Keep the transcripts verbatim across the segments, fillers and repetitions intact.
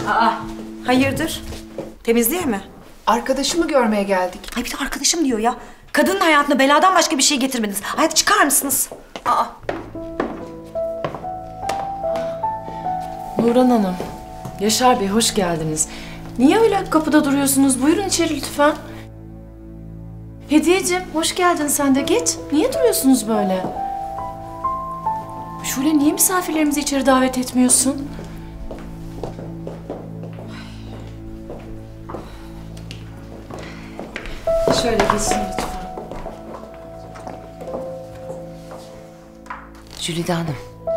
Aa, hayırdır? Temizliğe mi? Arkadaşımı görmeye geldik. Ay bir de arkadaşım diyor ya. Kadının hayatına beladan başka bir şey getirmediniz. Hadi çıkar mısınız? Aa. Nurhan Hanım, Yaşar Bey hoş geldiniz. Niye öyle kapıda duruyorsunuz? Buyurun içeri lütfen. Hediyeciğim hoş geldin sen de. Geç. Niye duruyorsunuz böyle? Şule niye misafirlerimizi içeri davet etmiyorsun? Şöyle geçin lütfen. Jülide Hanım.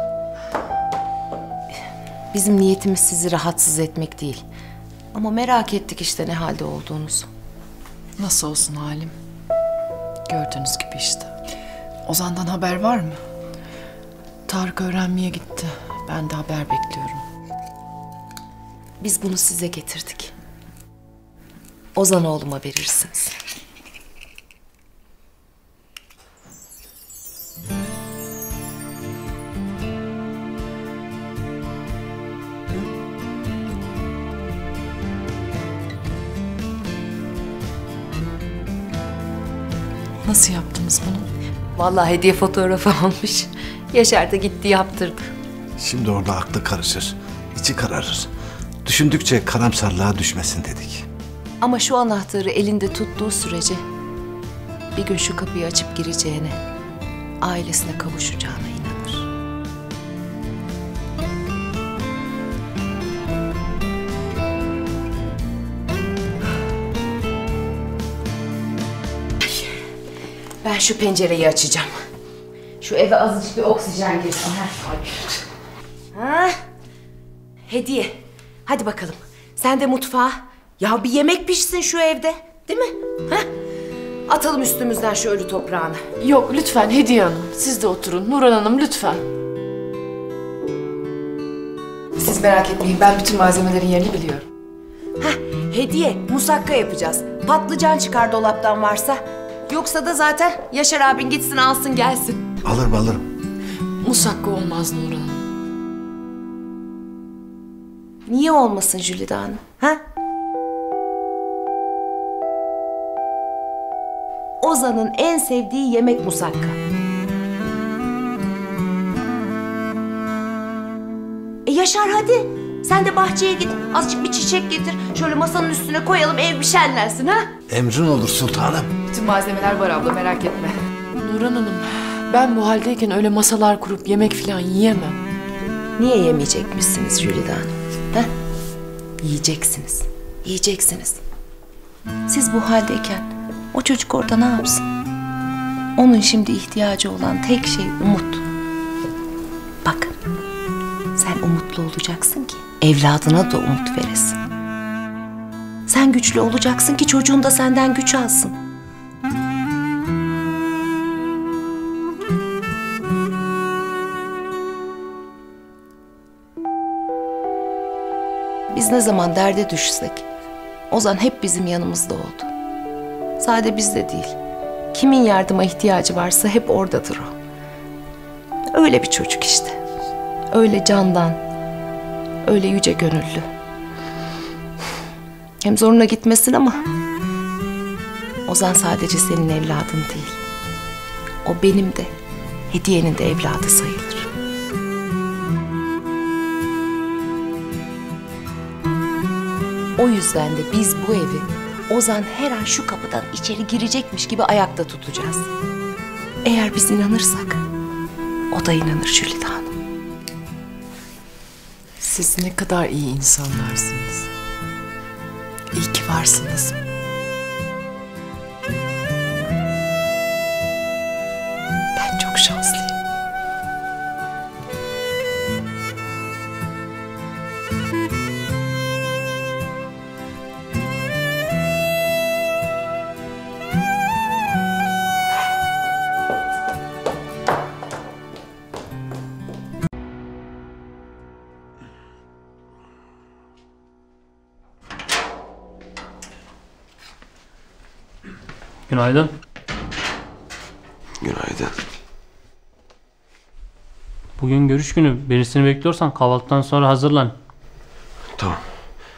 Bizim niyetimiz sizi rahatsız etmek değil. Ama merak ettik işte ne halde olduğunuzu. Nasıl olsun halim? Gördüğünüz gibi işte. Ozan'dan haber var mı? Tarık öğrenmeye gitti. Ben de haber bekliyorum. Biz bunu size getirdik. Ozan oğluma verirsiniz. Nasıl yaptınız bunu? Vallahi hediye fotoğrafı almış. Yaşar da gitti yaptırdı. Şimdi orada aklı karışır, içi kararır. Düşündükçe karamsarlığa düşmesin dedik. Ama şu anahtarı elinde tuttuğu sürece bir gün şu kapıyı açıp gireceğine, ailesine kavuşacağına inanır. Ben şu pencereyi açacağım. Şu eve azıcık bir oksijen girsin. Ha? Hediye. Hadi bakalım. Sen de mutfağa. Ya bir yemek pişsin şu evde. Değil mi? Ha? Atalım üstümüzden şu ölü toprağını. Yok lütfen Hediye Hanım. Siz de oturun. Nurhan Hanım lütfen. Siz merak etmeyin. Ben bütün malzemelerin yerini biliyorum. Hah, Hediye. Musakka yapacağız. Patlıcan çıkar dolaptan varsa. Yoksa da zaten Yaşar abin gitsin alsın gelsin. Alırım alırım. Musakka olmaz Nurhan Hanım. Niye olmasın Jülide Hanım? Ha? Ozan'ın en sevdiği yemek musakka. E Yaşar hadi. Sen de bahçeye git. Azıcık bir çiçek getir. Şöyle masanın üstüne koyalım ev bir şenlensin ha. Emrin olur sultanım. Bütün malzemeler var abla, merak etme. Nurhan Hanım, ben bu haldeyken öyle masalar kurup yemek falan yiyemem. Niye yemeyecekmişsiniz Jülide Hanım? Ha? Yiyeceksiniz. Yiyeceksiniz. Siz bu haldeyken o çocuk orada ne yapsın? Onun şimdi ihtiyacı olan tek şey umut. Bak, sen umutlu olacaksın ki evladına da umut veresin. Sen güçlü olacaksın ki çocuğun da senden güç alsın. Biz ne zaman derde düşsek, Ozan hep bizim yanımızda oldu. Sadece bizde değil, kimin yardıma ihtiyacı varsa hep oradadır o. Öyle bir çocuk işte. Öyle candan, öyle yüce gönüllü. Hem zoruna gitmesin ama Ozan sadece senin evladın değil. O benim de, Hediye'nin de evladı sayılır. O yüzden de biz bu evi Ozan her an şu kapıdan içeri girecekmiş gibi ayakta tutacağız. Eğer biz inanırsak o da inanır Jülide Hanım. Siz ne kadar iyi insanlarsınız. İyi ki varsınız. Ben çok şanslıyım. Günaydın. Günaydın. Bugün görüş günü. Birisini bekliyorsan kahvaltıdan sonra hazırlan. Tamam.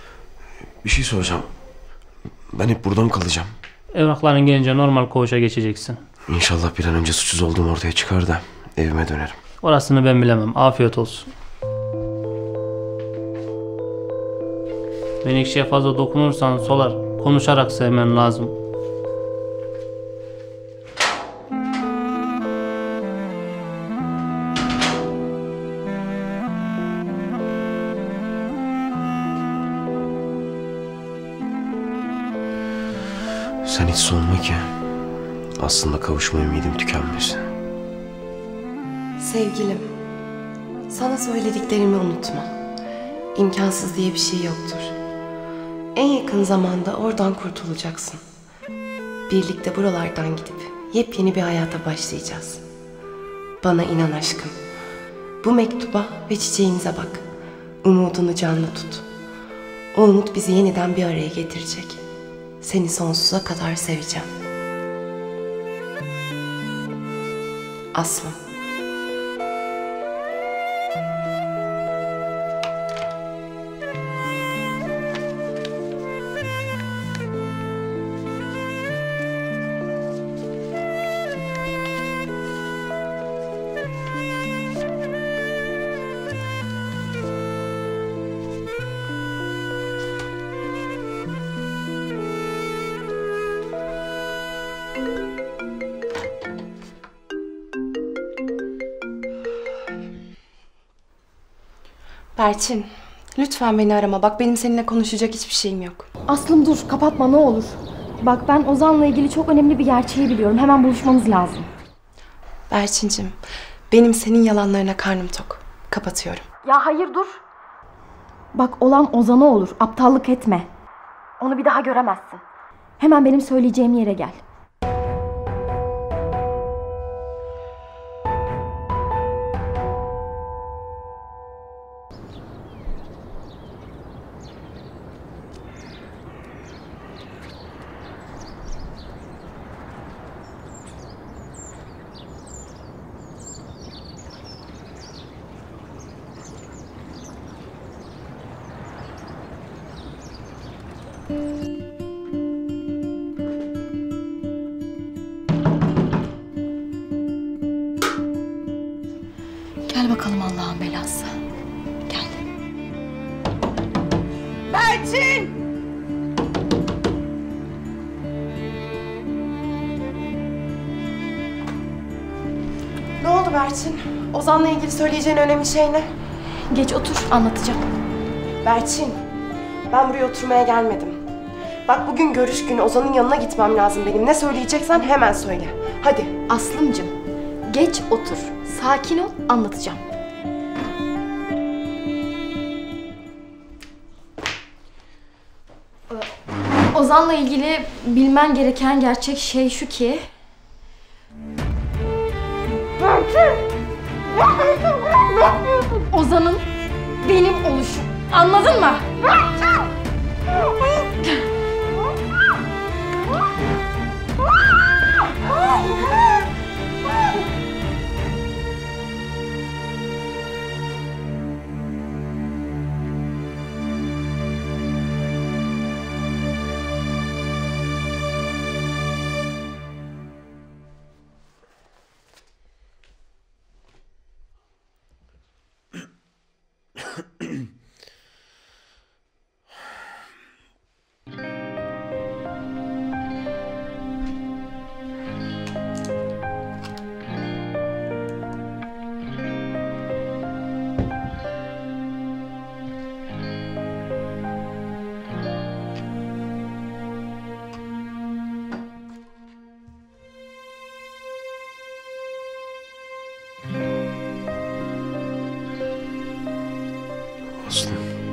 Bir şey soracağım. Ben hep burada mı kalacağım? Evrakların gelince normal koğuşa geçeceksin. İnşallah bir an önce suçsuz olduğum ortaya çıkar da evime dönerim. Orasını ben bilemem. Afiyet olsun. Menekşe'ye fazla dokunursan solar. Konuşarak sevmen lazım. Sen hiç sorma ki. Aslında kavuşma ümidim tükenmesin. Sevgilim, sana söylediklerimi unutma. İmkansız diye bir şey yoktur. En yakın zamanda oradan kurtulacaksın. Birlikte buralardan gidip yepyeni bir hayata başlayacağız. Bana inan aşkım. Bu mektuba ve çiçeğimize bak. Umudunu canlı tut. O umut bizi yeniden bir araya getirecek. Seni sonsuza kadar seveceğim. Aslı. Berçin, lütfen beni arama. Bak benim seninle konuşacak hiçbir şeyim yok. Aslım dur, kapatma ne olur. Bak ben Ozan'la ilgili çok önemli bir gerçeği biliyorum. Hemen buluşmamız lazım. Berçincim, benim senin yalanlarına karnım tok. Kapatıyorum. Ya hayır dur. Bak olan Ozan'a olur. Aptallık etme. Onu bir daha göremezsin. Hemen benim söyleyeceğim yere gel. Gel bakalım Allah'ın belası. Gel. Berçin! Ne oldu Berçin? Ozan'la ilgili söyleyeceğin önemli şey ne? Geç otur, anlatacağım. Berçin, ben buraya oturmaya gelmedim. Bak bugün görüş günü, Ozan'ın yanına gitmem lazım benim. Ne söyleyeceksen hemen söyle. Hadi. Aslımcığım, geç otur. Sakin ol, anlatacağım. Ozan'la ilgili bilmen gereken gerçek şey şu ki... Ozan'ın benim oluşum. Anladın mı? Aslı.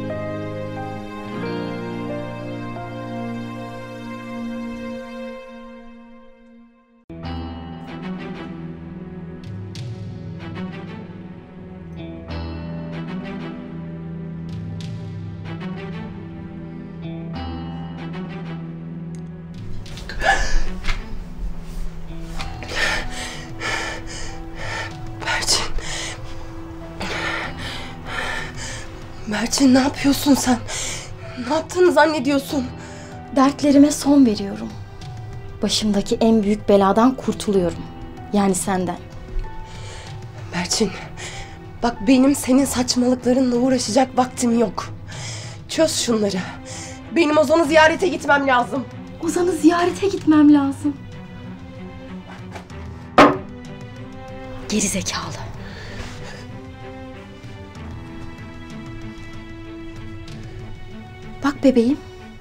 Berçin. Berçin ne yapıyorsun sen? Ne yaptığını zannediyorsun? Dertlerime son veriyorum. Başımdaki en büyük beladan kurtuluyorum. Yani senden. Berçin, bak benim senin saçmalıklarınla uğraşacak vaktim yok. Çöz şunları. Benim Ozan'ı ziyarete gitmem lazım. Ozan'ı ziyarete gitmem lazım. Geri zekalı. Bak bebeğim.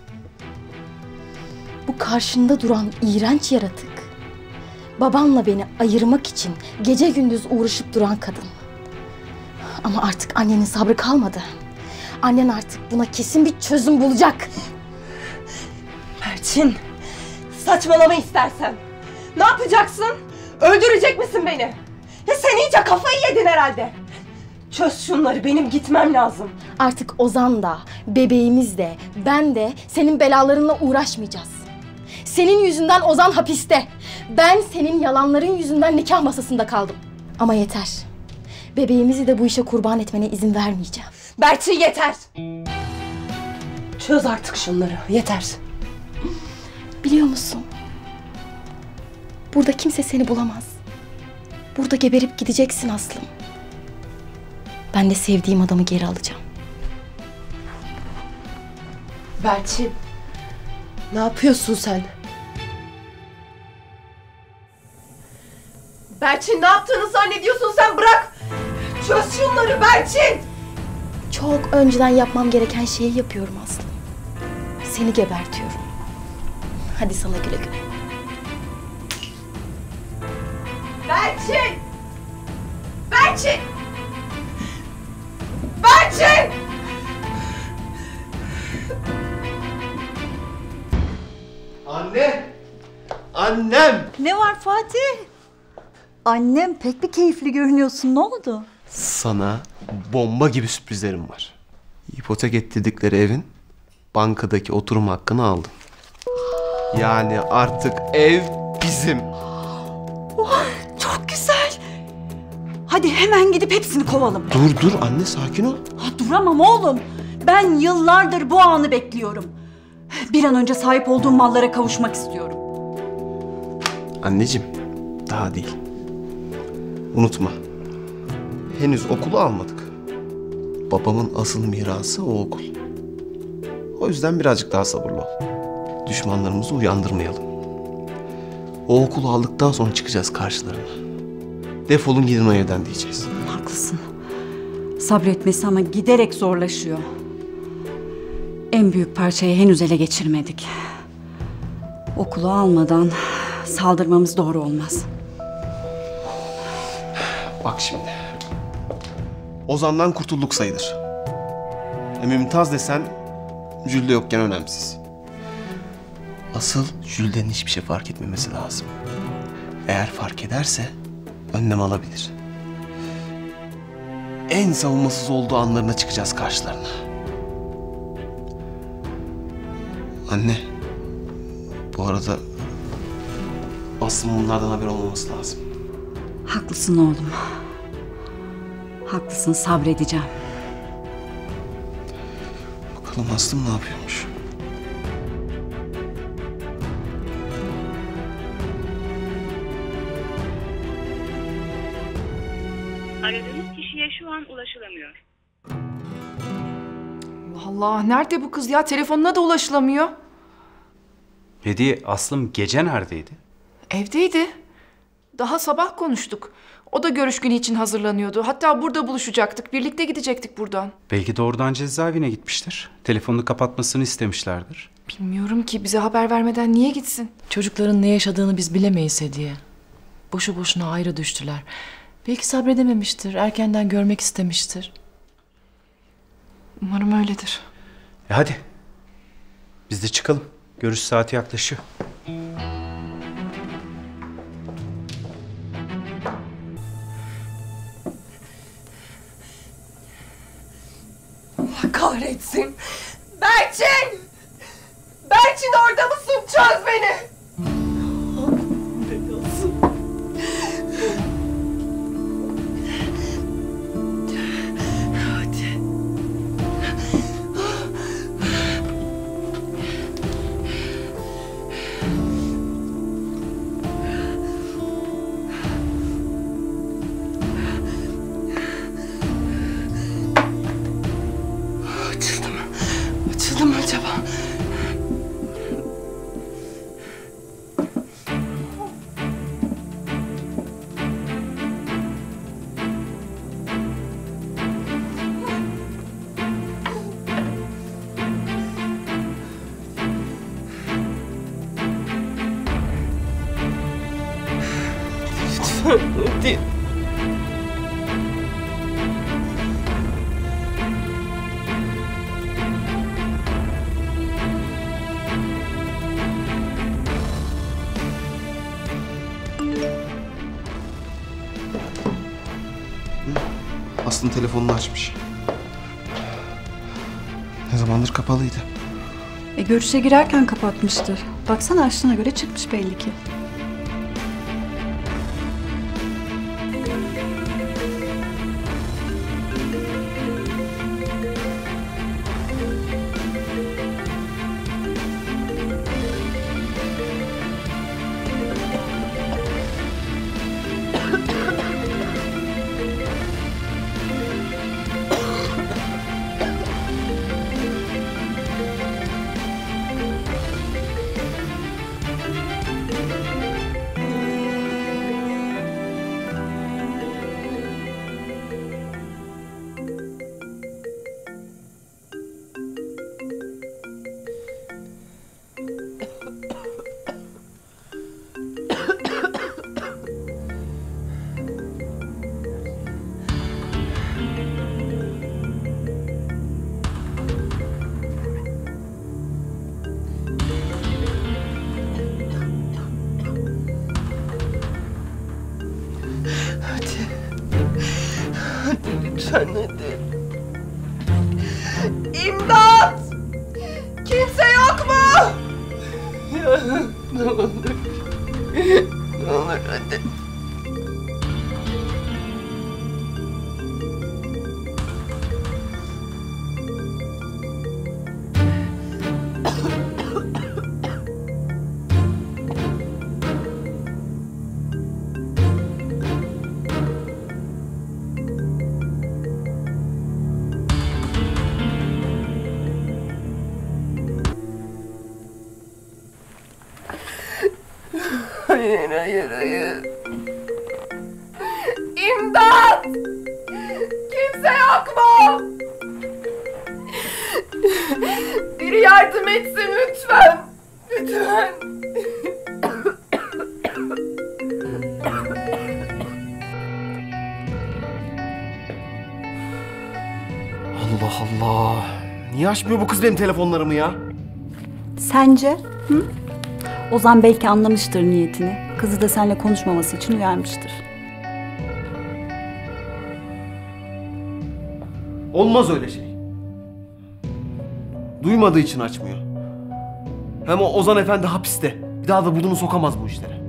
Bu karşında duran iğrenç yaratık. Babanla beni ayırmak için gece gündüz uğraşıp duran kadın. Ama artık annenin sabrı kalmadı. Annen artık buna kesin bir çözüm bulacak. Berçin, saçmalama istersen. Ne yapacaksın? Öldürecek misin beni? Ya sen iyice kafayı yedin herhalde. Çöz şunları, benim gitmem lazım. Artık Ozan da, bebeğimiz de, ben de senin belalarınla uğraşmayacağız. Senin yüzünden Ozan hapiste. Ben senin yalanların yüzünden nikah masasında kaldım. Ama yeter. Bebeğimizi de bu işe kurban etmene izin vermeyeceğim. Berçin yeter. Çöz artık şunları, yeter. Biliyor musun? Burada kimse seni bulamaz. Burada geberip gideceksin Aslım. Ben de sevdiğim adamı geri alacağım. Berçin, ne yapıyorsun sen? Berçin, ne yaptığını zannediyorsun sen? Bırak! Çöz şunları Berçin! Çok önceden yapmam gereken şeyi yapıyorum Aslım. Seni gebertiyorum. Hadi sana güle güle. Berçin! Berçin! Berçin! Anne! Annem! Ne var Fatih? Annem pek bir keyifli görünüyorsun. Ne oldu? Sana bomba gibi sürprizlerim var. İpotek ettirdikleri evin bankadaki oturum hakkını aldım. Yani artık ev bizim. Oh, çok güzel. Hadi hemen gidip hepsini kovalım. Dur dur anne, sakin ol. Ha, duramam oğlum. Ben yıllardır bu anı bekliyorum. Bir an önce sahip olduğum mallara kavuşmak istiyorum. Anneciğim, daha değil. Unutma. Henüz okulu almadık. Babamın asıl mirası o okul. O yüzden birazcık daha sabırlı ol. Düşmanlarımızı uyandırmayalım. O okulu aldıktan sonra çıkacağız karşılarına. Defolun gidin o evden diyeceğiz. Haklısın. Sabretmesi ama giderek zorlaşıyor. En büyük parçayı henüz ele geçirmedik. Okulu almadan saldırmamız doğru olmaz. Bak şimdi. Ozan'dan kurtulduk sayılır. E, Mümtaz desen Jülde yokken önemsiz. Asıl Jülde'nin hiçbir şey fark etmemesi lazım. Eğer fark ederse önlem alabilir. En savunmasız olduğu anlarına çıkacağız karşılarına. Anne, bu arada Aslı'nın bunlardan haber olmaması lazım. Haklısın oğlum. Haklısın, sabredeceğim. Bakalım Aslım ne yapıyormuş? Aradığınız kişiye şu an ulaşılamıyor. Allah Allah, nerede bu kız ya? Telefonuna da ulaşılamıyor. Hediye, Aslım gece neredeydi? Evdeydi. Daha sabah konuştuk. O da görüş günü için hazırlanıyordu. Hatta burada buluşacaktık. Birlikte gidecektik buradan. Belki de oradan cezaevine gitmiştir. Telefonunu kapatmasını istemişlerdir. Bilmiyorum ki, bize haber vermeden niye gitsin? Çocukların ne yaşadığını biz bilemeyiz Hediye. Boşu boşuna ayrı düştüler. Belki sabredememiştir, erkenden görmek istemiştir. Umarım öyledir. E hadi. Biz de çıkalım. Görüş saati yaklaşıyor. Allah kahretsin. Berçin! Berçin, orada mısın? Çöz beni. Hadi. Hadi. Aslı'nın telefonunu açmış. Ne zamandır kapalıydı. E görüşe girerken kapatmıştır. Baksana açtığına göre çıkmış belli ki. Lütfen hadi. İmdat! Kimse yok mu? Ya ne olur. Ne olur hadi. Hayır, hayır, hayır. İmdat! Kimse yok mu? Biri yardım etsin lütfen. Lütfen. Allah Allah. Niye açmıyor bu kız benim telefonlarımı ya? Sence? Hı? Ozan belki anlamıştır niyetini. Kızı da seninle konuşmaması için uyarmıştır. Olmaz öyle şey. Duymadığı için açmıyor. Hem o Ozan Efendi hapiste. Bir daha da burnunu sokamaz bu işlere.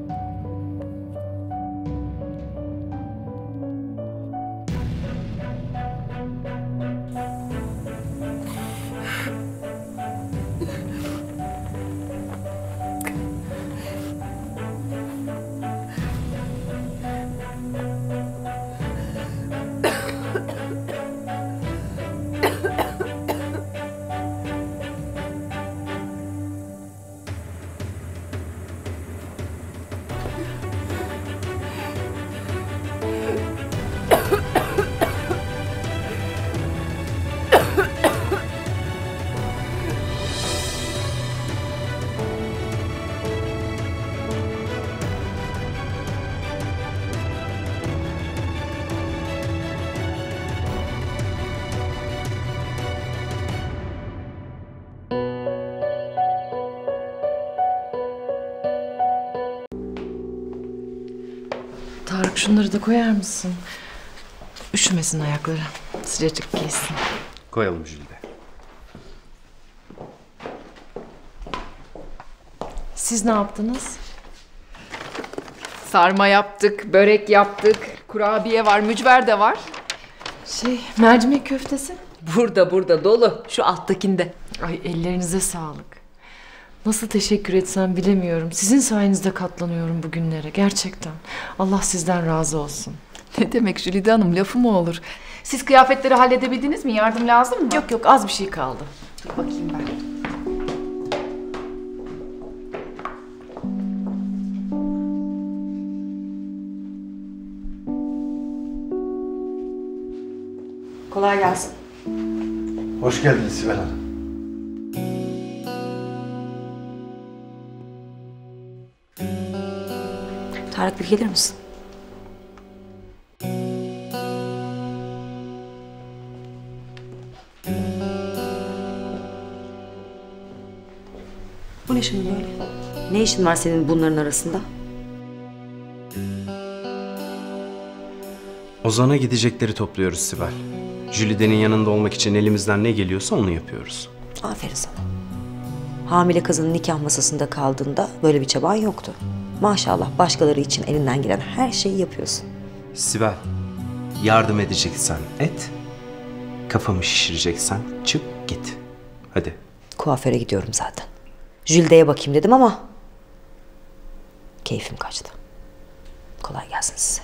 Tarık şunları da koyar mısın? Üşümesin ayakları. Sıcacık giysin. Koyalım Jülide. Siz ne yaptınız? Sarma yaptık, börek yaptık, kurabiye var, mücver de var. Şey, mercimek köftesi. Burada burada dolu. Şu alttakinde. Ay ellerinize sağlık. Nasıl teşekkür etsem bilemiyorum. Sizin sayenizde katlanıyorum bugünlere. Gerçekten. Allah sizden razı olsun. Ne demek Jülide Hanım, lafı mı olur? Siz kıyafetleri halledebildiniz mi? Yardım lazım mı? Yok yok, az bir şey kaldı. Dur bakayım ben. Kolay gelsin. Hoş geldiniz Sibel Hanım. Tarık bir gelir misin? Bu ne şimdi böyle? Ne işin var senin bunların arasında? Ozan'a gidecekleri topluyoruz Sibel. Jülide'nin yanında olmak için elimizden ne geliyorsa onu yapıyoruz. Aferin sana. Hamile kızın nikah masasında kaldığında böyle bir çaban yoktu. Maşallah başkaları için elinden gelen her şeyi yapıyorsun. Sibel, yardım edeceksen et. Kafamı şişireceksen çık git. Hadi. Kuaföre gidiyorum zaten. Jülde'ye bakayım dedim ama keyfim kaçtı. Kolay gelsin size.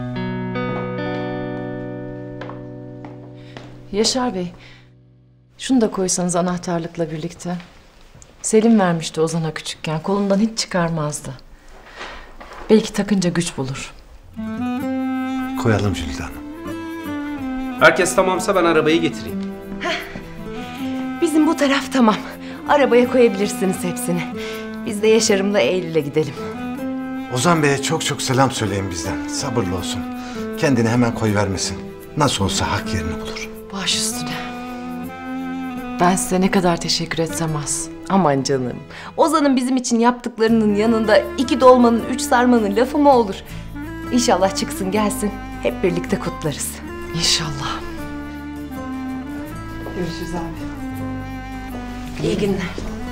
Yaşar Bey, şunu da koysanız anahtarlıkla birlikte. Selim vermişti Ozan'a küçükken. Kolundan hiç çıkarmazdı. Belki takınca güç bulur. Koyalım Jülide Hanım. Herkes tamamsa ben arabayı getireyim. Bizim bu taraf tamam. Arabaya koyabilirsiniz hepsini. Biz de Yaşar'ımla Eylül'e gidelim. Ozan Bey'e çok çok selam söyleyin bizden. Sabırlı olsun. Kendini hemen koyuvermesin. Nasıl olsa hak yerini bulur. Baş üstüne. Ben size ne kadar teşekkür etsem az. Aman canım. Ozan'ın bizim için yaptıklarının yanında iki dolmanın, üç sarmanın lafı mı olur? İnşallah çıksın gelsin. Hep birlikte kutlarız. İnşallah. Görüşürüz abi. İyi günler.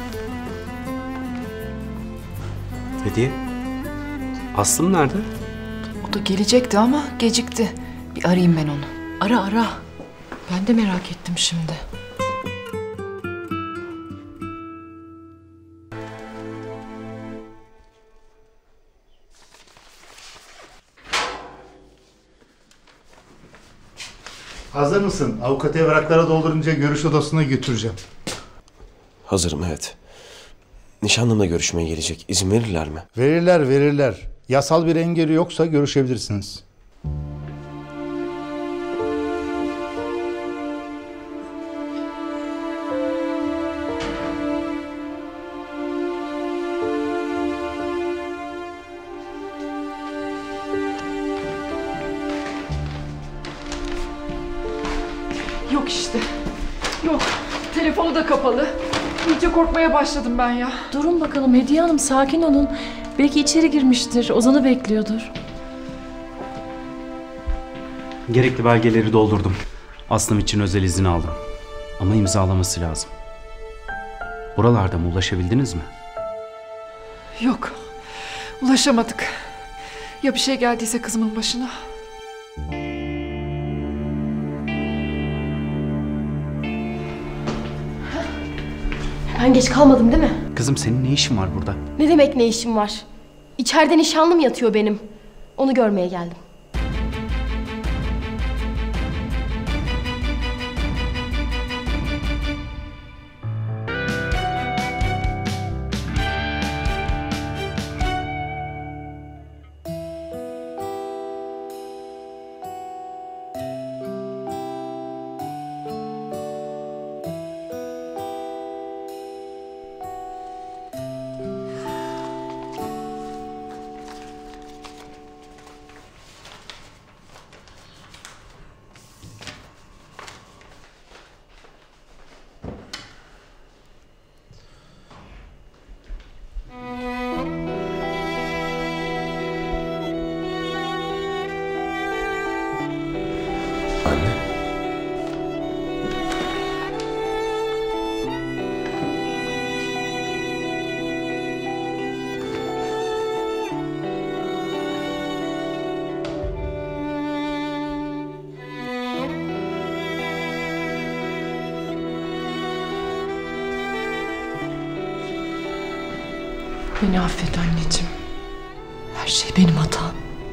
Hediye. Aslım nerede? O da gelecekti ama gecikti. Bir arayayım ben onu. Ara ara. Ben de merak ettim şimdi. Hazır mısın? Avukatı evraklara doldurunca görüş odasına götüreceğim. Hazırım, evet. Nişanlımla görüşmeye gelecek. İzin verirler mi? Verirler, verirler. Yasal bir engeli yoksa görüşebilirsiniz. Yok işte. Yok. Telefonu da kapalı. İyice korkmaya başladım ben ya. Durun bakalım Hediye Hanım, sakin olun. Belki içeri girmiştir. Ozan'ı bekliyordur. Gerekli belgeleri doldurdum. Aslım için özel izin aldım. Ama imzalaması lazım. Buralarda mı, ulaşabildiniz mi? Yok. Ulaşamadık. Ya bir şey geldiyse kızımın başına? Ben geç kalmadım değil mi? Kızım senin ne işin var burada? Ne demek ne işim var? İçeride nişanlım yatıyor benim. Onu görmeye geldim. Beni affet anneciğim. Her şey benim hatam.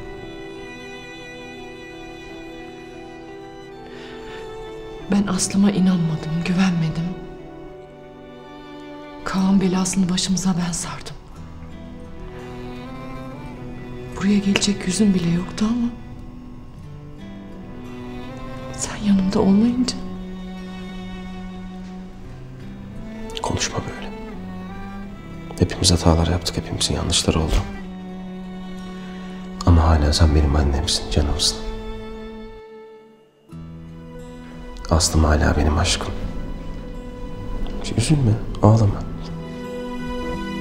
Ben Aslı'ma inanmadım, güvenmedim. Kaan belasını başımıza ben sardım. Buraya gelecek yüzüm bile yoktu ama sen yanımda olmayınca. Konuşma böyle. Hepimiz hatalar yaptık, hepimizin yanlışları oldu. Ama hala sen benim annemsin, canımsın. Aslım hala benim aşkım. Hiç üzülme, ağlama.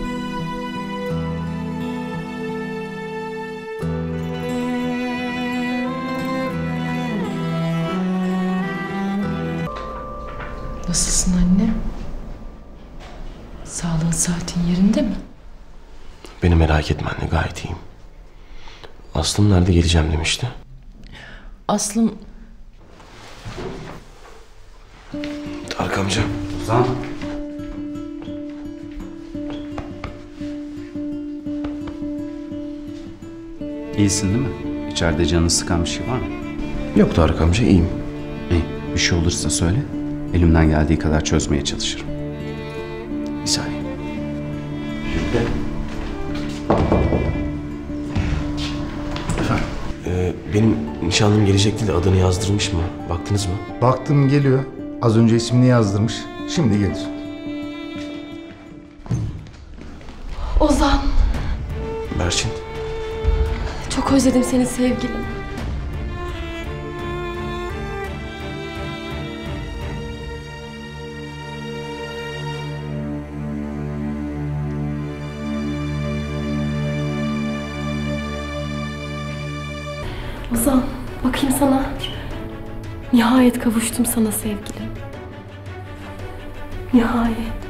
Sağlığın saatin yerinde mi? Beni merak etme anne, gayet iyiyim. Aslım nerede, geleceğim demişti. Aslım... Tarık amca. Ozan. İyisin değil mi? İçeride canını sıkan bir şey var mı? Yok Tarık amca, iyiyim. İyi. Bir şey olursa söyle. Elimden geldiği kadar çözmeye çalışırım. Bir saniye. Jülide. Efendim? Ee, benim nişanlım gelecekti de adını yazdırmış mı? Baktınız mı? Baktım geliyor. Az önce ismini yazdırmış. Şimdi gelir. Ozan, Berçin. çok özledim seni sevgilim. Ozan, bakayım sana. Nihayet kavuştum sana sevgilim. Nihayet.